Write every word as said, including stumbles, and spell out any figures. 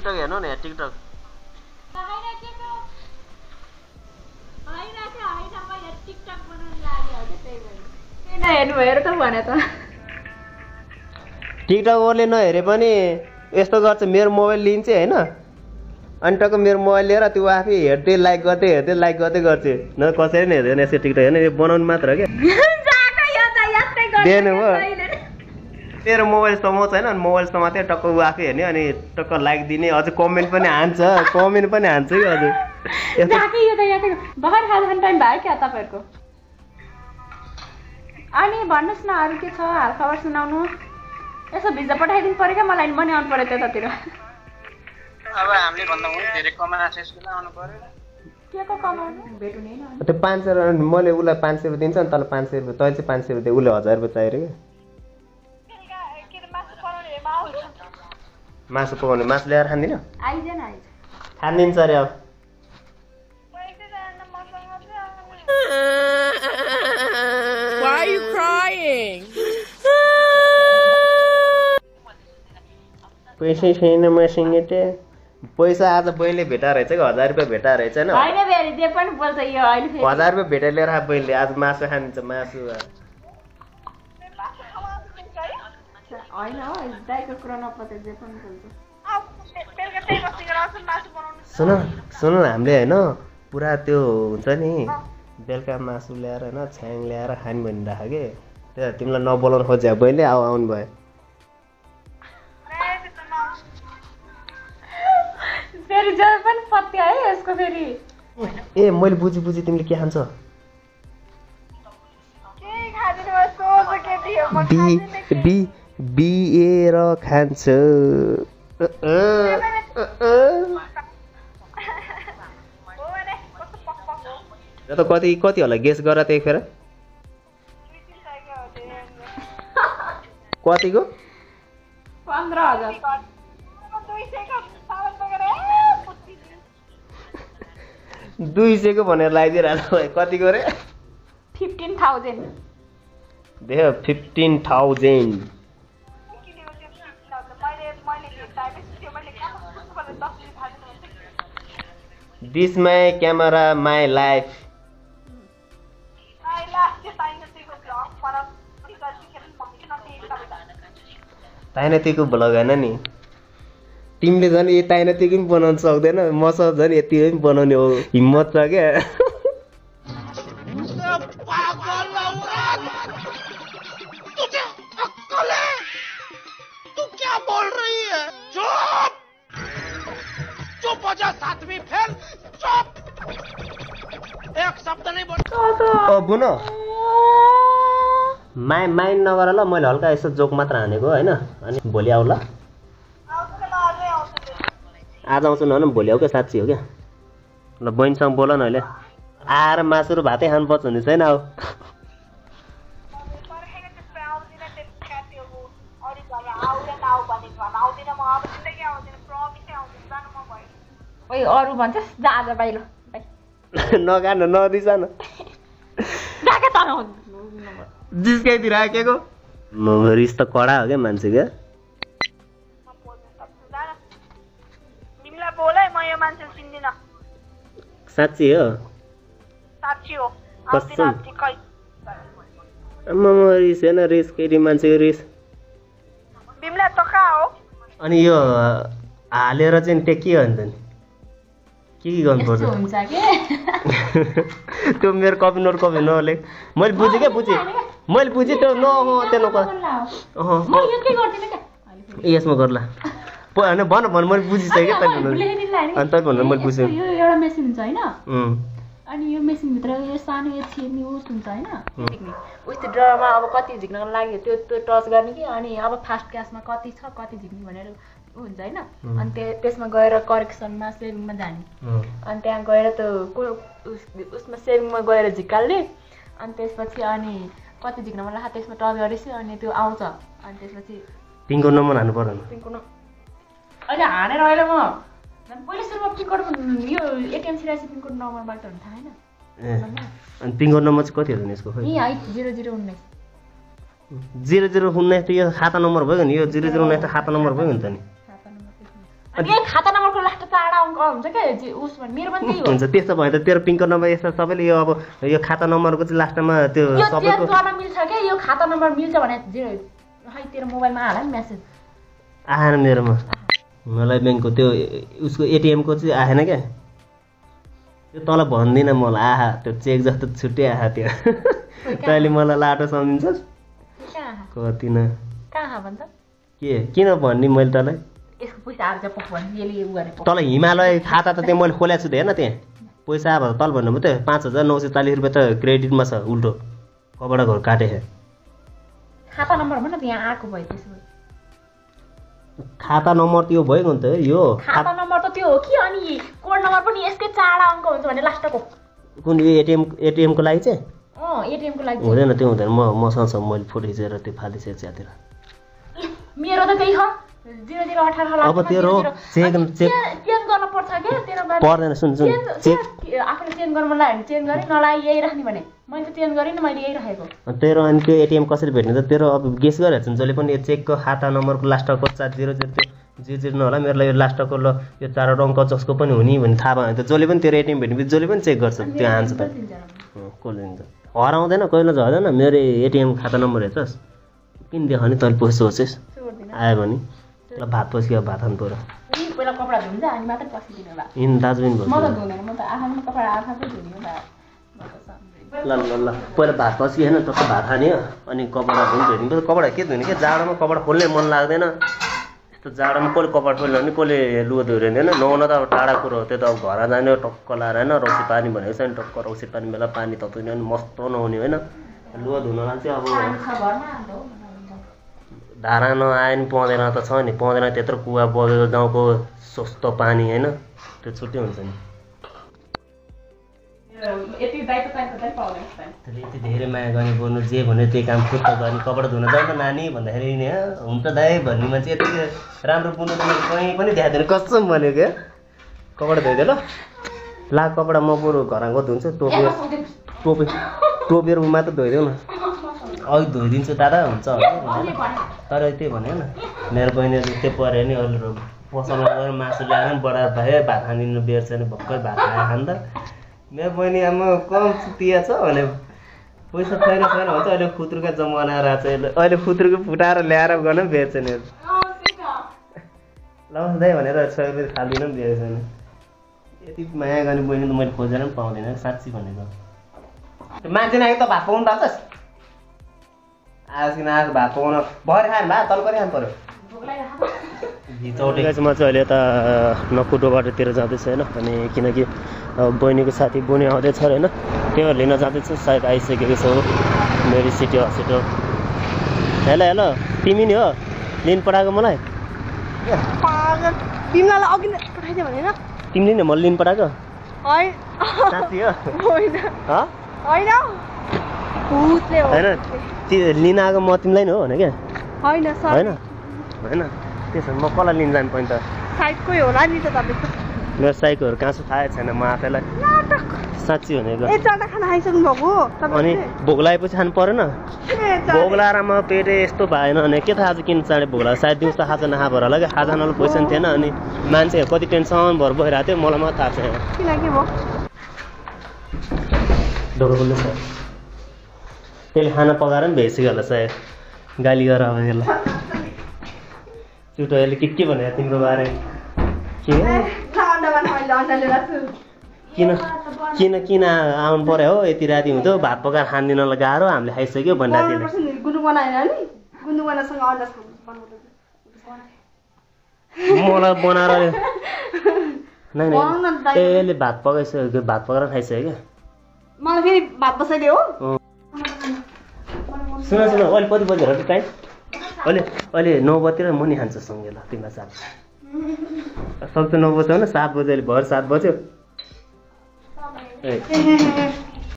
TikTok हेर्नु न TikTok TikTok ओरले नहेरे पनि यस्तो गर्छ मेरो मोबाइल लिन्छ हैन अनि टक्क मेरो मोबाइल लिएर त्यो आफै हेर्दै लाइक गर्दै हेर्दै लाइक गर्दै गर्छ न कसैले नि हेर्दैन यसको टिकटक हैन यो बनाउनु मात्र हो के देन हो मेरो मोबाइल समाउँछ हैन अनि मोबाइल समाते टक्क उ आफै हेर्ने अनि टक्क लाइक दिने अझ कमेन्ट पनि हान्छ कमेन्ट पनि हान्छ कि अझ जाके यो त याते भर्खर खाजा खाने टाइम भयो क्या तपाईहरुको अनि भन्नुस् न अरु के छ हाल खबर सुनाउनु यसो भिजा पठाइदिनु पर्यो क्या मलाई पनि आउनु पर्यो त्यतातिर अब हामीले भन्दा हुने धेरै कमाना छ यसको आउनु पर्यो के को कमाउनु भेट्नु नि त्यो पाँच सय मैले उलाई पाँच सय रुपैयाँ दिन्छ अनि तल पाँच सय रुपैयाँ तै चाहिँ पाँच सय रुपैयाँ उले हजार रुपैयाँ चाहियो के मासु पकाउने मासु ल्याएर खान्दिन आइज न आइज खान्दिन्छ अरे अब Why are you crying? पैसै छैन मसँग त पैसा आज बहिनीले भेटा रहेछ कि हजार रुपैयाँ भेटा रहेछ हैन हैन बेरी जे पनि बोल्छ यो अहिले फेरि हजार रुपैयाँ भेटा लिएर आ बहिनीले आज मासु खान्छ मासु हैन हो दाइको कुरा नपते जे पनि बोल्छ सुन सुन हामीले हैन पुरा त्यो हुन्छ नि बेलुका मासु ल्याएर हैन छ्याङ ल्याएर खाने भनिराख के त्यो तिमीलाई नबोलाउन खोज्या बहिनीले आउ आउनु भयो फेरि जब पनि पत्या है यसको फेरि ए मैले बुझी बुझी तिमीले के खान्छ बी बी बिएर खान्छ यो त कति कति होला गेस गर त एक फेर कतिको पन्ध्र हजार दुई सयको भनेर लगाइदिइरहेको कतिको रे फिफ्टिन थाउजन्ड देख fifteen thousand this my camera my life ताइनतीको भ्लग हैन नि तिमीले झन् यो ताइनतीको पनि बनाउन सक्दैन मसँग झन् यति पनि बनाउने हो हिम्मत छ क्या माइ माइन्ड नगर ल मैले हल्का यसो जोक मात्र हानेको हैन अनि भोलि आउ ल आज आउँछु न भोलि आऊ क्या साँच्ची हो क्या ल बहिनीसँग बोल न अहिले आएर मासु र भातै खानुपर्छ हुने छैन आऊ ओइ अरु भन्छस् जा आज बाहिर नगान नदिसा न जाके त जिस्काइतिर आकेको म रिस त कडा हो क्या मान्छे क्या साँच्ची हो साँच्ची हो कसम आम्मा म रिस हैन रिस केटी मान्छेको रिस बिमला त का हो अनि यो हालेर चाहिँ त्यो के हो नि त नि के के गर्नुपर्छ हुन्छ के त्यो मेरो कपी नोट कपी नलेख मैले बुझेँ क्या बुझेँ मैले बुझेँ त्यो न त्यो नक यसमा गर्ला होइन भन भन मैले बुझिसकेँ क्या अनि तै भनेर मैले बुझेँ यो एउटा मेसिन हुन्छ हैन अनि यो मेसिन भित्र यो सानो यो छिर्ने उस हुन्छ हैन उस त्यो ड्रमा अब कति झिक्नको लागि त्यो त्यो टच गर्ने कि अनि अब फास्ट क्यासमा कति छ कति झिक्ने भनेर हुन्छ हैन अनि त्यसमा गएर करेक्सनमा सेभिङमा जाने अनि त्यहाँ गएर त्यो उसमा सेभिङमा गएर झिकाल्ने अनि त्यसपछि अनि कति झिक्न मन लाग्छ त्यसमा टच गरेपछि अनि त्यो आउँछ अनि त्यसपछि पिनको नम्बर हान्नु पर्दैन पिनको न अहिले हानेर अहिले म पहिले सुरुमा पिनकोड यो एटिएम सिरासी पिनकोड नम्बरबाट हुन्छ थाहा हैन ए अनि पिनकोड नम्बर चाहिँ कति हो नि यसको खै यही है जिरो जिरो उन्नाइस जिरो जिरो उन्नाइस त यो खाता नम्बर भयो नि यो जिरो जिरो उन्नाइस त खाता नम्बर भयो नि त नि अनि यही खाता नम्बरको लास्ट चारवटा अङ्क हुन्छ क्या उसमा मेरो पनि त्यही हो हुन्छ त्यसो भए त तेरो पिन कोड नम्बर यस्तो सबैले यो अब यो खाता नम्बरको चाहिँ लास्टमा त्यो यो सबैको चेन्ज गर्न मिल्छ क्या यो खाता नम्बर मिल्छ भने जे खै तेरो मोबाइलमा आला नि मेसेज आएन मेरोमा मलाई ब्याङ्कको त्यो उसको एटिएमको चाहिँ आएन क्या त्यो तल भन्दिनँ मलाई आहा त्यो चेक जस्तो छुट्टै आहा त्यो तैँले मलाई लाटो सम्झिन्छस् कति न कहाँ भन्छ के किन भन्ने मैले तँलाई यसको पैसा आएर चाहिँ पख भने यसले उ गरेको तल हिमालय खाता त त्यहाँ मैले खोलेको छु त हेर्न त्यहाँ पैसा आयो तल भन्नु त पाँच हजार नौ सय चालिस रुपियाँ त क्रेडिटमा छ उल्टो कबाट घर काटे खाता नम्बर भन त्यहाँ आएको भयो त्यसो खाता नम्बर त्यो भयो नि त यो खाता नम्बर त त्यो हो कि अनि कोड नम्बर पनि यसकै चारवटा अङ्क हुन्छ भने लास्टको कुन यो एटिएम एटिएमको लागि चाहिँ अँ एटिएमको लागि हुँदैन त्यो हुँदैन म मसँग छ मैले फोटो खिचेर त्यो फालिसकेको च्यातिर मेरो त त्यही छ जिरो जिरो अठार अब तेरो चेक चेक चेन्ज गर्न पर्छ क्या तेरो पर्दैन सुन सुन चेक आफूले चेन्ज गर्न मन लाग्यो भने चेन्ज गरेँ नलागे यही राख्ने भने मैले त चेन्ज गरेँ नि मैले यही राखेको तेरो अनि त्यो एटिएम कसरी भेट्ने त तेरो अब गेस गरिरहेको छ जसले पनि यो चेकको खाता नम्बरको लास्टको चार जिरो जिरो त्यो जिरो जिरो नहोला मेरो लागि यो लास्टको ल यो चारवटा अङ्क जसको पनि हुने भन्ने थाहा भयो भने त जसले पनि तेरो एटिएम भेट्ने जसले पनि चेक गर्छ त्यो हान्छ त कसले दिन्छ हराउँदैन कहिले झर्दैन मेरो एटिएम खाता नम्बर हेर्छस् किन देखाउने तैँले पैसा सोचेस् आयो भने ल भात पस्कियो भात खानु पऱ्यो पहिला कपडा धुन्छ अनि मात्रै पसिदिनु होला इन दार्जिलिङ म त धुँदैन म त आफ्नो कपडा आफै धुने होला ल ल ल पहिला भात पस्कियो होइन टक्क भात खाने हो अनि कपडा पनि धुने कपडा के धुने के जाडोमा कपडा खोल्ने मन लाग्दैन यस्तो जाडोमा कसले कपडा खोल्ने भने कसले लुगा धोइरहँदैन नहुन त अब टाढा कुरो हो त्यो त अब घर जाने टक्क लाएर होइन रौसी पानी भनेको छ नि टक्क रौसी पानी बेला पानी तताउने भने मस्तो नहुने होइन लुगा धुनलाई चाहिँ अब धारा नआए नि पाउँदैन त छ नि पाउँदैन त्यत्रो कुवा बगेको गाउँको सस्तो पानी होइन त्यो छुट्टै हुन्छ नि यति धेरै माया गर्ने गर्नु जे भन्यो त्यही काम खुट्टा गर्ने कपडा धुन जाउँ त नानी भन्दाखेरि नि हुन्छ दाइ भन्ने मान्छे यति राम्रो बुन्नु त मैले कहीँ पनि देखाएको थिएन कसम भनेको क्या कपडा धोइदियो ल ला कपडा म बरु घर आएको धुन्छु टोपेर टोपे टोपेर मात्र धोइदेऊ न अघि धोइदिन्छु दादा हुन्छ तर त्यही भन्यो न मेरो बहिनीहरू त्यो पऱ्यो नि अरू पसलमा गएर मासु ल्याएर पनि बडा भाइ भात खानिदिनु बेर छैन भक्कै भात खाएर खानु त मेरो बहिनी आमा कम तिया छ भने पैसा छैन छैन भन्छ अहिले खुत्रुका जमाना आएर चाहिँ अहिले खुत्रुको फुटाएर ल्याएर गर्न पनि बेर छैन लाउँछ दाइ भनेर सय रुपियाँ खालिदिनु पनि दिएको छैन यति माया गर्ने बहिनी त मैले खोजेर पनि पाउँदिनँ साँच्ची भनेको त्यो मान्छे नआएको त भात पाउनु थाल्छस् आज किन आज भात पकाउन भरे खानु भात तल परि खानु पऱ्यो घिचौटे चाहिँ म चाहिँ अहिले यता नकुटो बाटोतिर जाँदैछु होइन अनि किनकि अब बहिनीको साथी बुनी आउँदैछ र होइन त्यो लिन जाँदैछु सायद आइसकेको छ मेरो सिटी हस्पिटल हेलो हेलो तिमी नि हो लिन पठाएको मलाई तिमीलाई अघि पठाइदियो भने तिमीले नि मलाई लिन पठाएको साँच्ची हो होइन होइन लिन आएको म तिमीलाई नै हो भने क्या होइन होइन होइन त्यसो भने म कसलाई लिन जानु पर्ने त साइडकै होला नि त तपाईँको मेरो साइकहरू कहाँ छ थाहै छैन म आफैलाई साँच्ची भनेको अनि भोक लागेपछि खानु परेन भोक लगाएर म पेटै यस्तो भएन भने के थाहा छ किन चाँडै भोक लाग्यो सायद दिउँसो खाजा नखा भएर होला क्या खाजा नले पैसा पनि थिएन अनि मान्छे कति टेन्सन भएर बसिरहेको थियो मलाई मात्र थाहा छैन ढोका खोल्नु छ त्यसले खाना पकाएर पनि भइसक्यो होला सायद गाली गर अब यसलाई चुटोले के के भनेर तिम्रो बारे किन किन किन किन आउनु पर्यो हो यति राति हुँदो भात पकाएर खानिदिनलाई गाह्रो हामीले खाइसक्यो भन्दा मलाई बनाएर नै यसले भात पकाइसक्यो भात पकाएर खाइसक्यो क्या मलाई फेरि भात बसाइदियो हो सुन सुन अहिले कति बजी हो टाइम अहिले अहिले नौ बजीतिर म नि खान्छु सँगै ल तिमीलाई सात सक्छ नौ बजी हो न सात बजी अहिले भर सात बज्यो